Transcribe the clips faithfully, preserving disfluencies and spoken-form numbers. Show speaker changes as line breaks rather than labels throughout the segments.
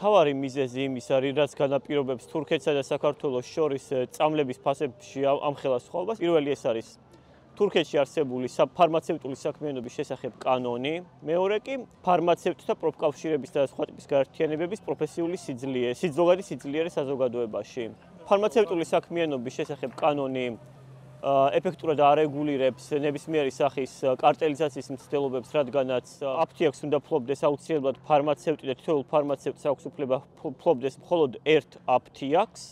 მთავარი მიზეზი იმის არის, რაც განაპირობებს თურქეთსა და საქართველოს შორის წამლების ფასებში ამხელა სხვაობას. პირველი ეს არის თურქეთში არსებული ფარმაცევტული საქმიანობის შესახებ კანონი, მეორე კი ფარმაცევტთა პროფკავშირების და სხვა ტიპის გაერთიანებების პროფესიული სიძლიერე, ზოგადი სიძლიერე საზოგადოებაში. ფარმაცევტული საქმიანობის შესახებ კანონი ეფექტურად არეგულირებს ნებისმიერი სახის კარტელიზაციის მცდელობებს, რადგანაც აფთიაქს უნდა ფლობდეს აუცილებლად ფარმაცევტი და თითოეულ ფარმაცევტს აქვს უფლება ფლობდეს მხოლოდ ერთ აფთიაქს.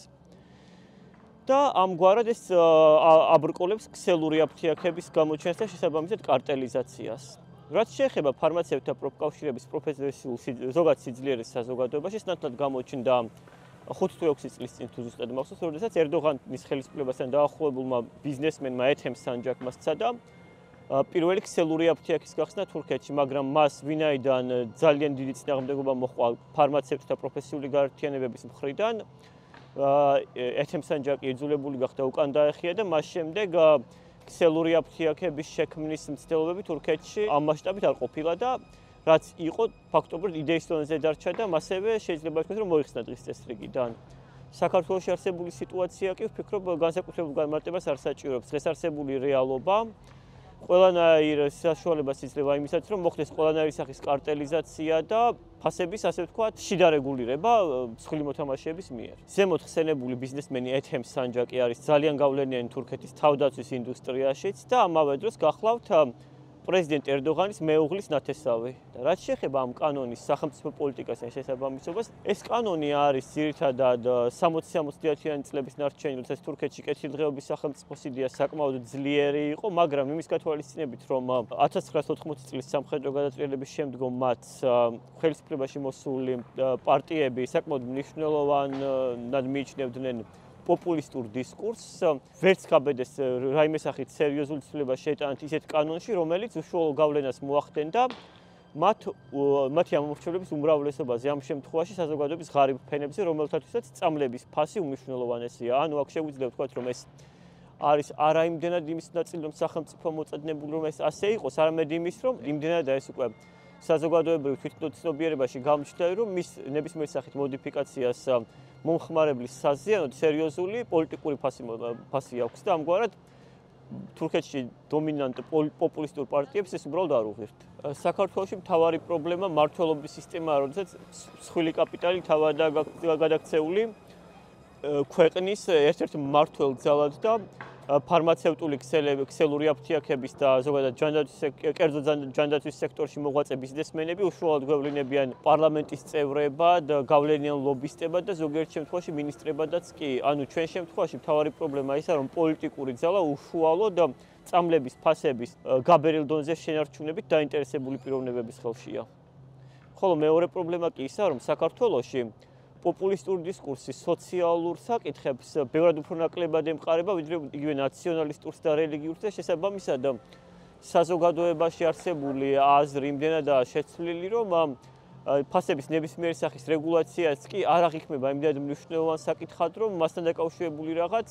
და ამგვარად ეს აბრკოლებს ქსელური აფთიაქების გამოჩენას და შესაბამისად კარტელიზაციას. რაც შეეხება ფარმაცევტთა პროფკავშირების პროფესიულ ზოგად სიძლიერეს საზოგადოებაში, ეს ნათლად გამოჩნდა ხუთი თუ ექვსი წლის წინ თუ ზუსტად მახსოვს, როდესაც ერდოღანის ხელისუფლებასთან დაახლოებულმა ბიზნესმენმა ეთემ სანჯაკმა სცადა პირველი ქსელური აფთიაქის გახსნა თურქეთში, მაგრამ მას ვინაიდან ძალიან დიდი წინააღმდეგობა მოჰყვა ფარმაცევტთა პროფესიული გაერთიანებების მხრიდან, ეთემ სანჯაკი იძულებული გახდა უკან დაეხია და მას შემდეგ ქსელური აფთიაქების შექმნის მცდელობები თურქეთში ამ მასშტაბით არ ყოფილა და რაც იყო ფაქტობრივად იდეის დონეზე დარჩა და მასევე შეიძლება ითქვას, რომ მოიხსნა დღის წესრიგიდან. საქართველოში არსებული სიტუაცია კი ვფიქრობ განსაკუთრებულ განმარტებას არ საჭიროებს. დღეს არსებული რეალობა ყველანაირ საშუალებას იძლევა იმისაც, რომ მოხდეს ყველანაირი სახის კარტელიზაცია და ფასების, ასე ვთქვათ, შიდა რეგულირება მსხვილი მოთამაშეების მიერ. ზემოთ ხსენებული ბიზნესმენი ეთემ სანჯაკი არის ძალიან გავლენიანი თურქეთის თავდაცვის ინდუსტრიაშიც და ამავე დროს გახლავთ პრეზიდენტ ერდოღანის მეუღლის ნათესავი. და რაც შეეხება ამ კანონის სახელმწიფო პოლიტიკას და შესაბამისობას, ეს კანონი არის ძირითადად სამოცი-სამოცდაათიანი წლების ნარჩენი, როდესაც თურქეთში კეთილდღეობის სახელმწიფო სიდეა საკმაოდ ძლიერი იყო, მაგრამ იმის გათვალისწინებით, რომ ათას ცხრაასი ოთხმოცი წლის სამხედრო გადატრიალების შემდგომ მათ ხელისუფლებაში მოსული პარტიები საკმაოდ მნიშვნელოვანად მიიჩნევდნენ პოპულისტურ დისკურსს, ვერც გაბედეს რაიმე სახით სერიოზული ცვლილება შეიტანათ ისეთ კანონში, რომელიც უშუალო გავლენას მოახდენდა მათ მათი ამომრჩევლების უმრავლესობაზე, ამ შემთხვევაში საზოგადოების ღარიბ ფენებზე, რომელთათვისაც წამლების ფასი უმნიშვნელოვანესია. ანუ აქ შეგვიძლია ვთქვათ, რომ ეს არის არა იმდენად იმის ნაწილი, რომ სახელმწიფო მოწადებული, რომ ეს ასე იყოს, არამედ იმის, რომ იმდენად ეს უკვე საზოგადოებრივ თვითმცნობიერებაში გამჩნდა, რომ მის ნებისმიერ სახით მოდიფიკაციას მომხმარებლის საზიანოდ სერიოზული პოლიტიკური ფასი ფასი აქვს და ამგვარად თურქეთში დომინანტ პოპულისტურ პარტიებს ეს უბრალოდ არ უღირთ. საქართველოში მთავარი პრობლემა მმართველობის სისტემაა, როდესაც მსხვილი კაპიტალი თავადაა გადაქცეული ქვეყნის ერთ-ერთ მმართველ ძალად და ფარმაცევტული ქსელური აფთიაქების და ზოგადად კერძო ჯანდაცვის სექტორში მოღვაწე ბიზნესმენები უშუალოდ გვევლინებიან პარლამენტის წევრებად, გავლენიან ლობისტებად და ზოგიერთ შემთხვევაში მინისტრებადაც კი. ანუ ჩვენ შემთხვევაში მთავარი პრობლემა ისაა, რომ პოლიტიკური ძალა უშუალოდ წამლების ფასების გაბერილ დონეზე შენარჩუნებით დაინტერესებული პიროვნებების ხელშია. ხოლო მეორე პრობლემა კი ისაა, რომ საქართველოში პოპულისტური დისკურსი სოციალურ საკითხებს ბევრად უფრო ნაკლებად ემყარება, ვიდრე იგივე ნაციონალისტურს და რელიგიურს და შესაბამისად საზოგადოებაში არსებული აზრი იმდენადაა შეცვლილი, რომ ფასების ნებისმიერი სახის რეგულაციაც კი არ აღიქმება იმდენად მნიშვნელოვან საკითხად, რომ მასთან დაკავშირებული რაღაც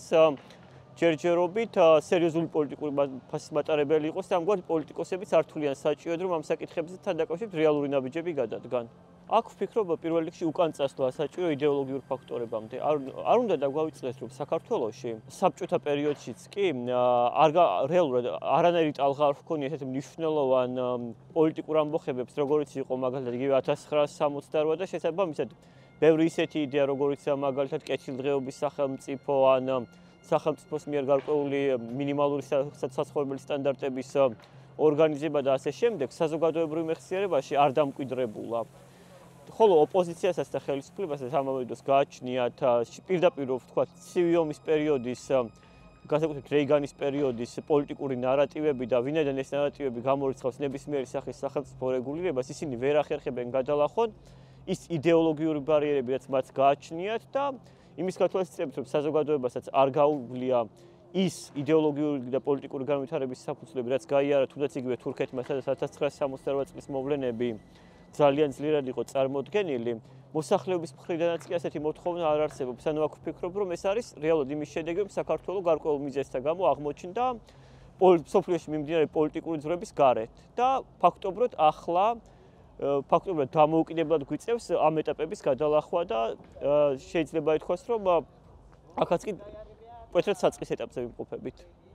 ჯერჯერობით სერიოზული პოლიტიკური ფასის მატარებელი იყოს და ამგვარად პოლიტიკოსებიც არ თვლიან საჭიროდ, რომ ამ საკითხებთან დაკავშირებით რეალური ნაბიჯები გადადგან. აქ ვფიქრობ, პირველ რიგში უკან წასვლა საჭირო იდეოლოგიურ ფაქტორებამდე. არ უნდა დაგვავიწყდეს, რომ საქართველოში საბჭოთა პერიოდშიც კი არ რეალურად არანაირი ტალღა არ ჰქონია ესეთ მნიშვნელოვან პოლიტიკურ ამბოხებებს, როგორიც იყო მაგალითად იგივე ათას ცხრაასი სამოცდარვა და შესაბამისად ბევრი ისეთი იდეა, როგორიცაა მაგალითად კეთილდღეობის სახელმწიფო ან სახელმწიფოს მიერ გარკვეული მინიმალური საცხოვრებელი სტანდარტების ორგანიზება და ასე შემდეგ, საზოგადოებრივ მეხსიერებაში არ დამკვიდრებულა. ხოლო ოპოზიციასაც და ხელისუფლებასაც ამავე დროს გააჩნიათ პირდაპირ ვთქვათ ცივი ომის პერიოდის, განსაკუთრებით რეიგანის პერიოდის პოლიტიკური ნარატივები და ვინაიდან ეს ნარატივები გამორიცხავს ნებისმიერი სახის სახელმწიფო რეგულირებას, ისინი ვერ ახერხებენ გადალახონ ის იდეოლოგიური ბარიერები, რაც მათ გააჩნიათ და იმის გათვალისწინებით, რომ საზოგადოებასაც არ გაუვლია ის იდეოლოგიური და პოლიტიკური განვითარების საფუძვლები, რაც გაიარა თუნდაც იგივე თურქეთმა, სადაც ათას ცხრაასი სამოცდარვა წლის მოვლენები ძალიან ძლიერად იყო წარმოდგენილი, მოსახლეობის მხრიდანაც კი ასეთი მოთხოვნა არ არსებობს. ანუ აქ ვფიქრობ, რომ ეს არის რეალურად იმის შედეგი, რომ საქართველო გარკვეულ მიზეზთა გამო აღმოჩნდა სოფლიოში მიმდინარე პოლიტიკური ძვრების გარეთ და ფაქტობრივად ახლა ფაქტობრივად დამოუკიდებლად გვიწევს ამ ეტაპების გადალახვა და შეიძლება ითქვას, რომ აქაც კი პოეტრად საწყის ეტაპზე ვიმყოფებით.